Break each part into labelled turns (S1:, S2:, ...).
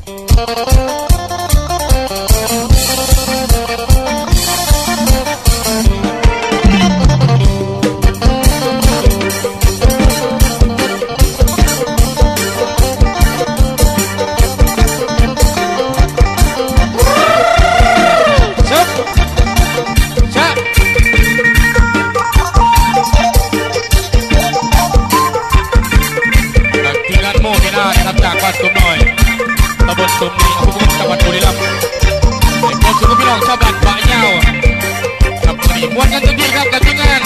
S1: จากบ้านตุ้มน้อยตำบลตุ้มนี้อำเภอจังหวัดบุรีรัมย์ขอสู่พี่น้องชาวบ้านป่าเย้ากับนี่มวนกันจนดีครับกับทีมงาน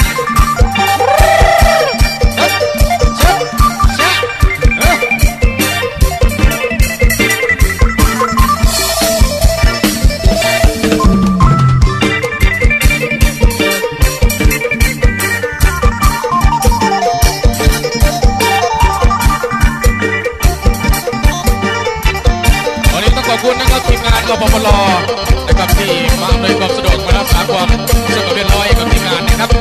S1: ขอบคุณนะครับทีมงานกปปลนะครับที่มาอำนวยความสะดวกมารักษาความสงบเรียบร้อยกับทีมงานนะครับ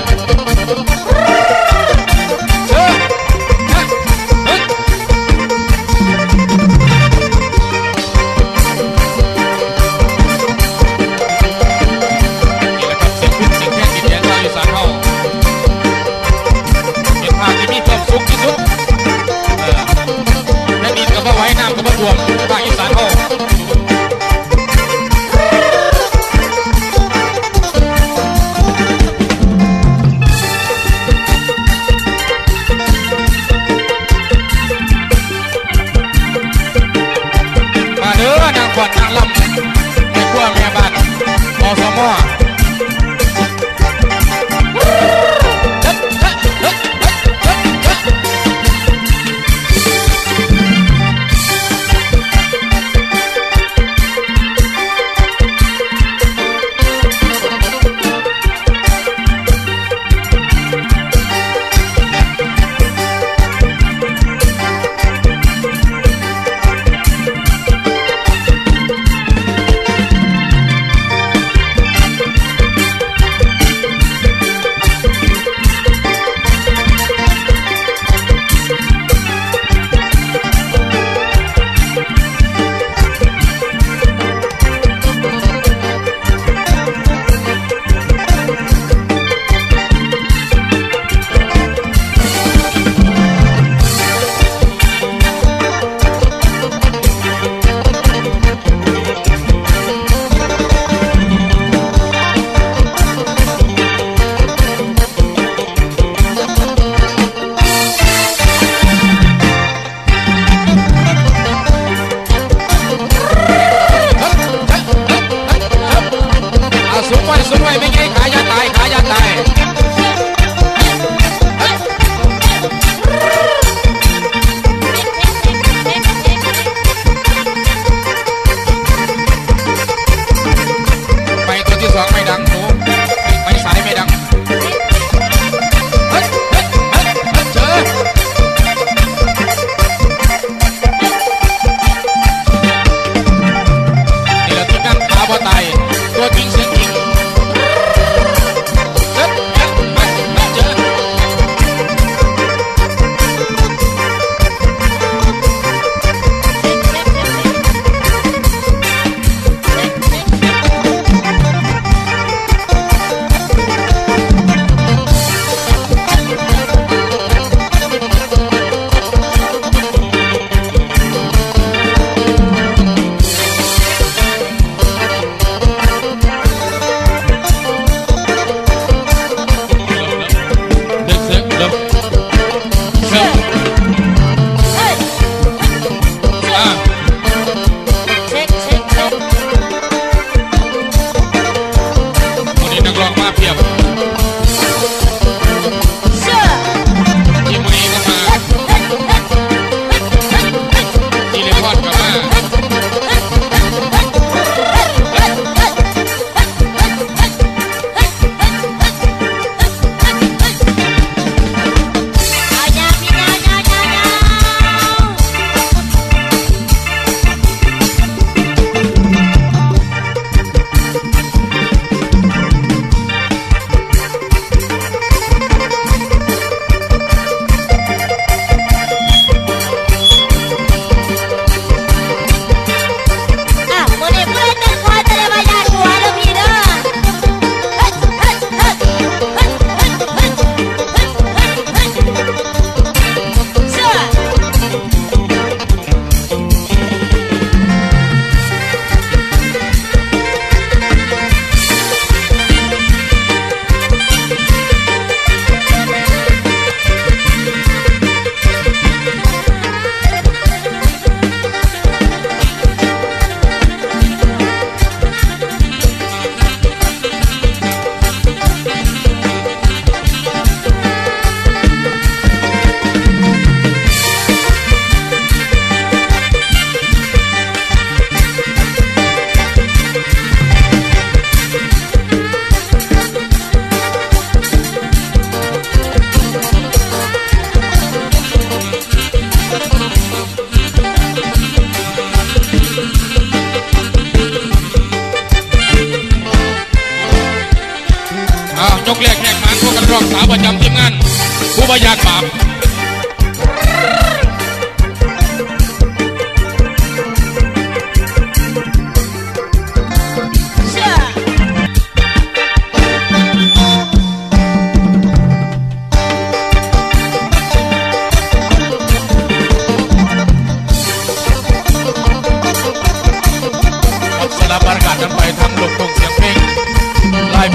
S1: นี่แหละครับเสียงพิษเสียงแค่ดินแดนชาวอีสานเฮาเป็นภาพที่มีความสุขที่สุดและดินกับว่าไว้น้ำกับว่าท่วมภาคอีสานเฮานางขวัญนางลำในขั้วแม่บ้านอสม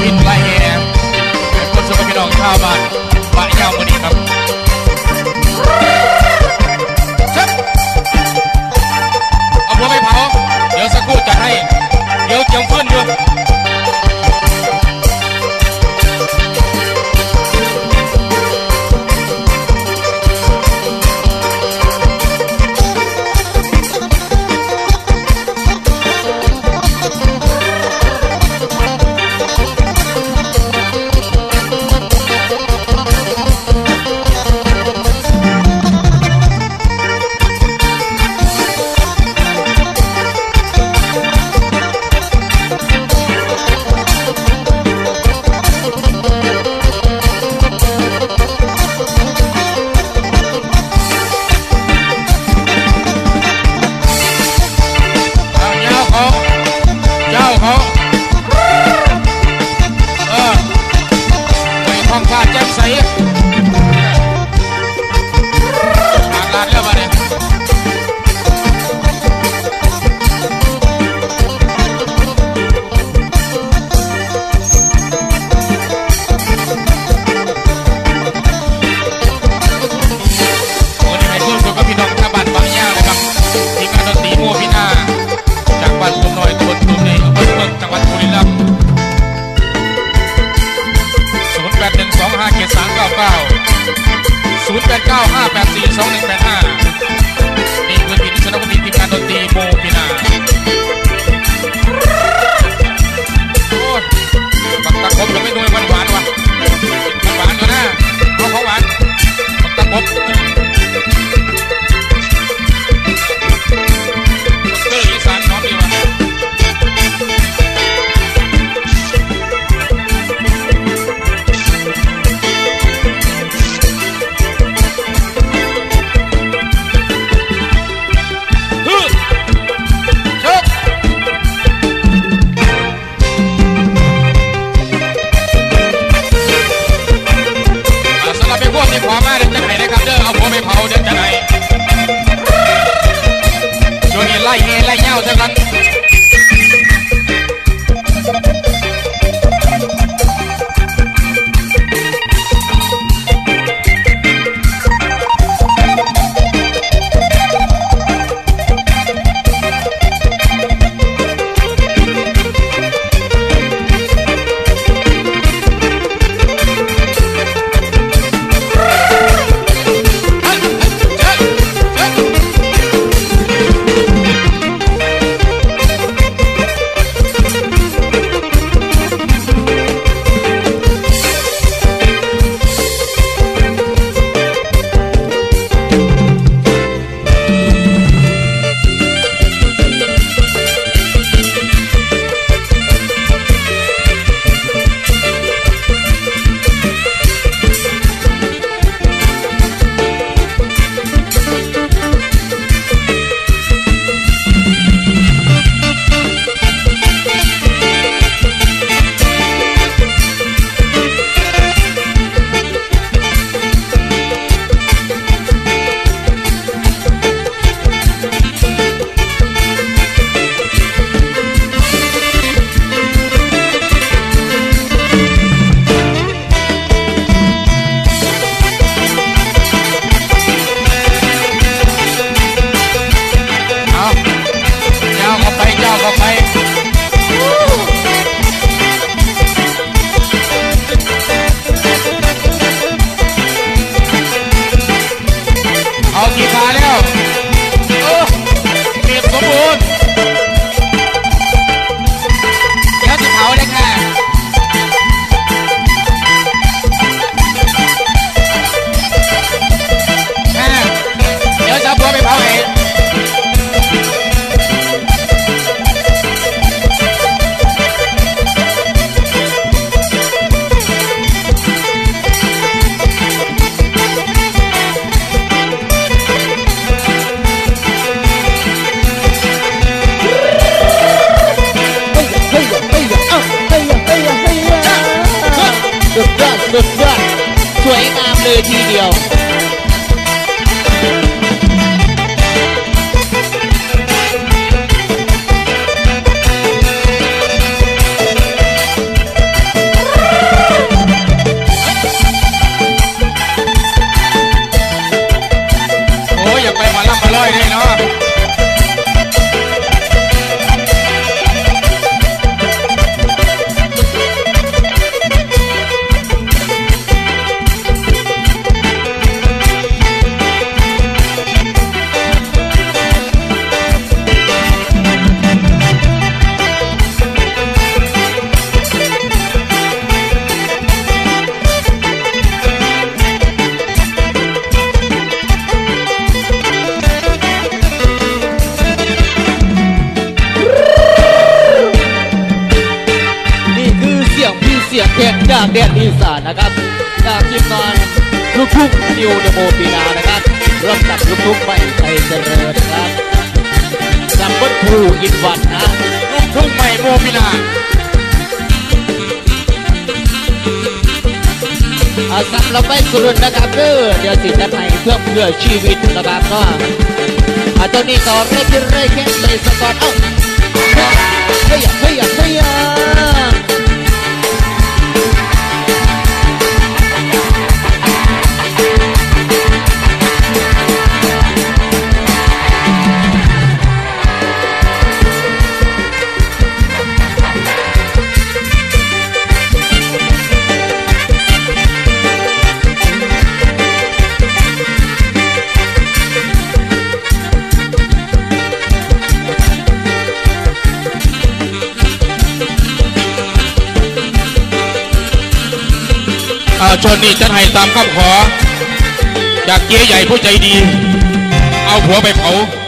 S1: วินไล่แห่เป็นคนสุขพี่น้องชาวบ้านปะเย้าวันนี้ครับเอาหัวไปเผาเดี๋ยวสักครู่จะให้เดี๋ยวเจียมฟื้นอยู่นี่คือทีมชนะบุรีทีมงานดนตรีโมพินาโอ้บักตะคบยังไม่ดูหวานว่ะหวานอยู่นะเอาของหวานบักตะคบอีสานน้องดีว่ะพอมาเดี๋ยวจะไหนนะครับเด้อเอาหัวไปเผาเดี๋ยวจะไหนช่วงนี้ไล่เงยไล่เง่าเท่านั้น
S2: จากแดนอีสานนะครับจากทีมงานลูกทุ่งนิวเดโมปีนานะครับร่วมกับลูกทุ่งใหม่ไทยเจริญนะครับจากบนภูอินวันนะ
S1: ลูกทุ่งใหม่โมพินา
S2: สำหรับไปสุรุนนะครับเดี๋ยวสิจะให้เพื่อชีวิตนะครับเนาะตัวนี้ต่อเรื่อยแค่เลยสกอตเฮ้ย
S1: ชนนี้จะให้ตามคำขอจากเจ๊ใหญ่ผู้ใจดีเอาผัวไปเผา